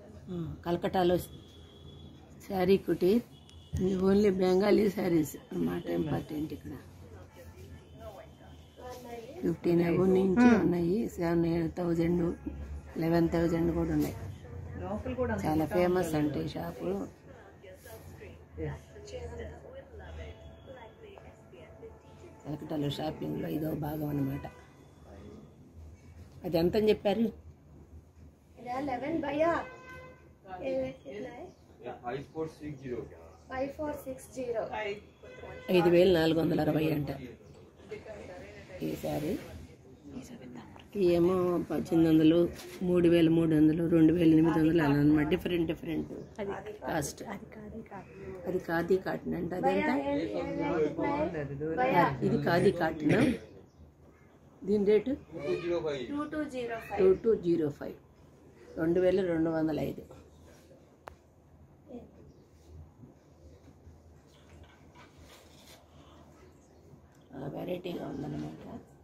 కలకటాలో Sari Kutir. Only Bengali saris అన్నమాట important. ఇక్కడ 15 above నుంచి ఉన్నాయి. 7,000 11,000 కూడా ఉన్నాయి. చాలా ఫేమస్ అంటే ఈ షాపు. కలకటాలో షాపింగ్లో ఇదో భాగం అన్నమాట. అది ఎంత అని చెప్పారు? 5,460 అంట ఈ శారీ. ఏమో 1,800, 3,300, 2,800 అలా అనమాట. Different cost. అది ఖాదీ కాటన్ అంట. అదంతా ఇది ఖాదీ కాటన్. దీని రేటు 2205, 2,205. వెరైటీగా ఉందన్నమాట.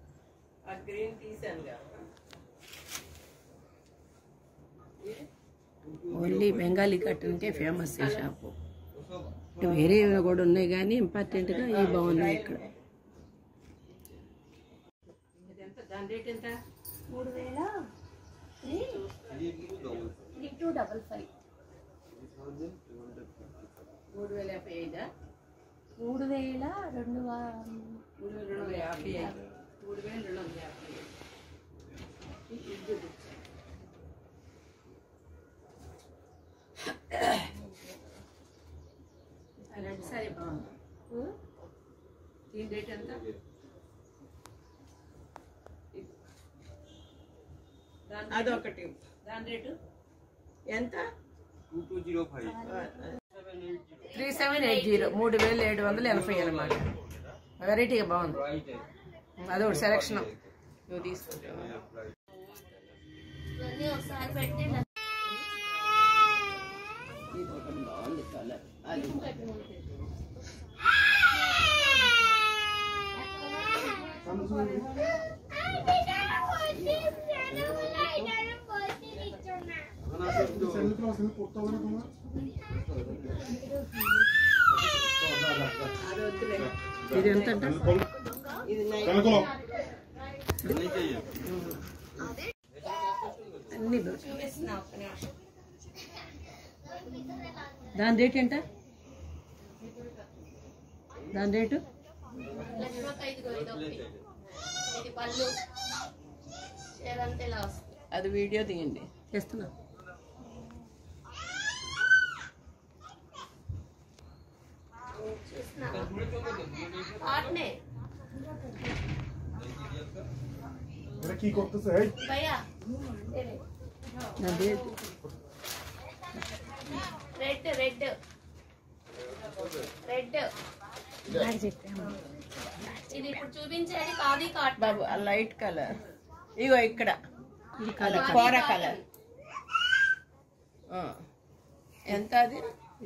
ఓన్లీ బెంగాలీ కాటన్కే ఫేమస్ ఈ షాపు. వేరే కూడా ఉన్నాయి కానీ ఇంపార్టెంట్గా ఇవి బాగున్నాయి ఇక్కడ. దాని రేట్ ఎంత? 3,255. 3,055. 3,250. రెడ్ సారీ బాగుంది. దీని రేట్ ఎంత? అదొకటి. దాని రేటు ఎంత? 3780. 3,780 అన్నమాట. వెరైటీగా బాగుంది. అదొకటి సెలక్షన్ నువ్వు తీసుకుంటావు. బాగుంది కలర్. అది ఇది ఎంత అంట? అన్ని దాని రేట్ ఎంత? దాని రేటు అది వీడియో తీయండి. చేస్తున్నా. ఇది ఇప్పుడు చూపించేది ఖాదీ కాటన్ బాబు. ఆ లైట్ కలర్ ఇగో ఇక్కడ కోరా కలర్ ఎంత? అది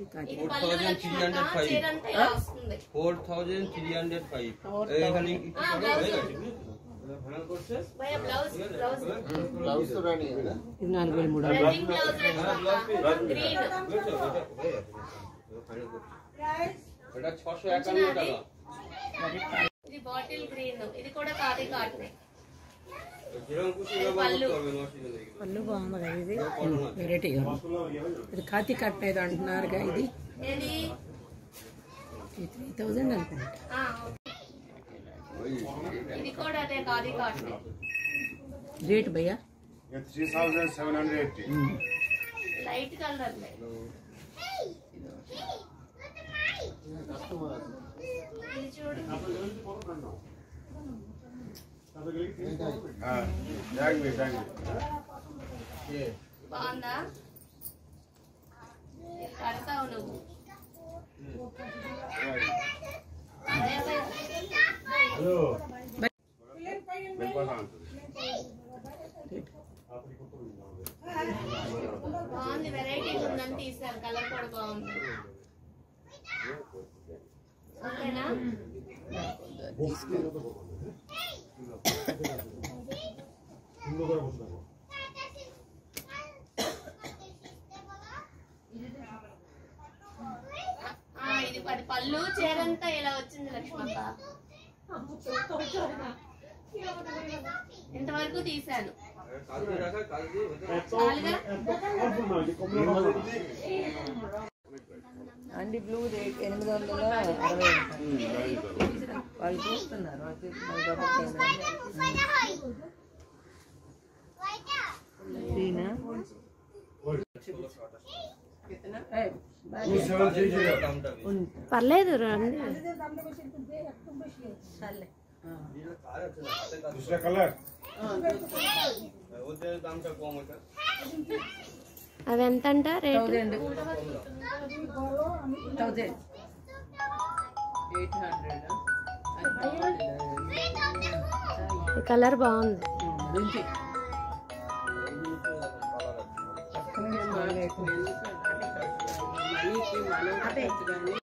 4,305. బ్లౌజ్ 4,351. ఇది బాటిల్ గ్రీన్. ఇది కూడా ఖాదీ కాటన్. పళ్ళు బాగుంది కదా. ఇది వెరైటీగా. ఇది ఖాదీ కాటన్ ఏదో అంటున్నారుగా. ఇది 3,000 అనుకుంటా. ఇది కూడా అదే ఖాదీ కాటన్. రేట్ భయ్యా 3,780. Light colour. ఇది చూడు. బాగుందా? కడతావు నువ్వు. బాగుంది. వెరైటీ ఉందని తీసారు. కలర్ కూడా బాగుంది. ఓకేనా? పళ్ళు చీరంతా ఇలా వచ్చింది లక్ష్మక్క. ఇంతవరకు తీసాను. చాలుగా అండి బ్లూ 860 వాళ్ళు చూస్తున్నారు. పర్లేదు రండి. అవి ఎంత అంట రేటు? 1800. కలర్ బాగుంది.